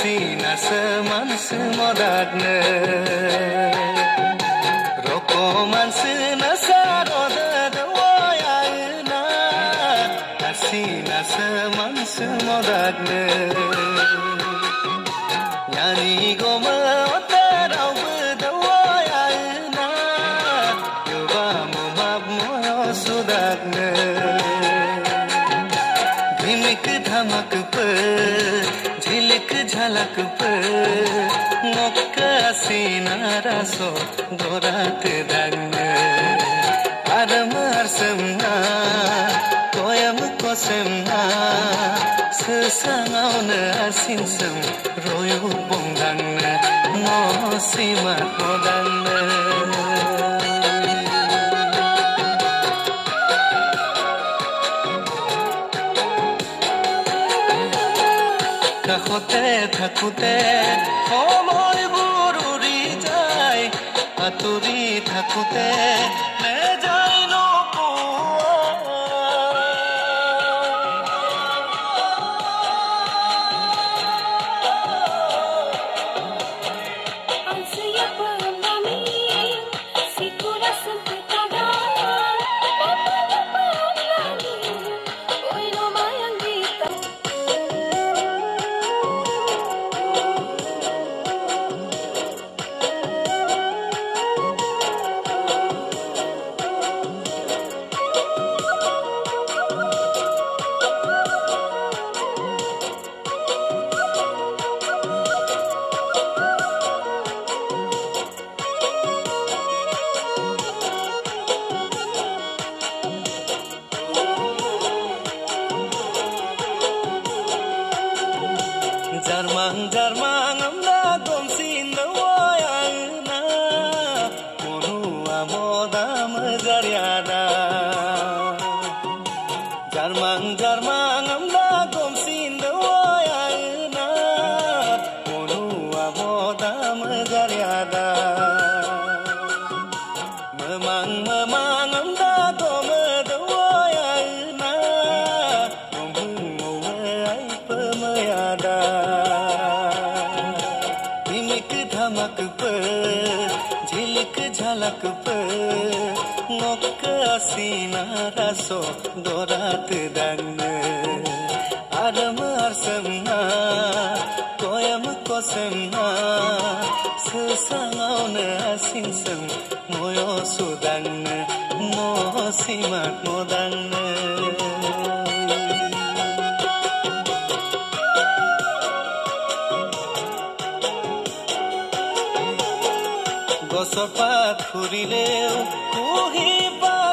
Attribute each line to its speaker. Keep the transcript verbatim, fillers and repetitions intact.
Speaker 1: asina seman semodagna rokoman senasarode dawayana asina seman semodagna yani goma otarau dawayana yuba mumab moyo sudagna धिमिक धमक पर झिलक झलक पर मौका सीना रसो दोरात दंग आरम अरसमना कोयम कोसमना ससांगावन असिनसम रोयो बोंगंग नो सीमा मोदंग থাকোতে থাকোতে সময় বুৰুৰি যায় আঁতৰি থাকোতে নেযায় Jarmang jarmang amda gomsin dawayana monu amodam jaryada jarmang jarmang amda gomsin dawayana monu amodam jaryada memang memang amda gom dawayana mumung ai pemayada धमक पर झिलक झलक पर मौका सीना रसो दोरात दंग आरम अरसमना कोयम कोसमना ससांगावन असिनसम मोयो सुदंग मो सीमात मोदंग গছৰ পাত ফুৰিলেও কুহি পা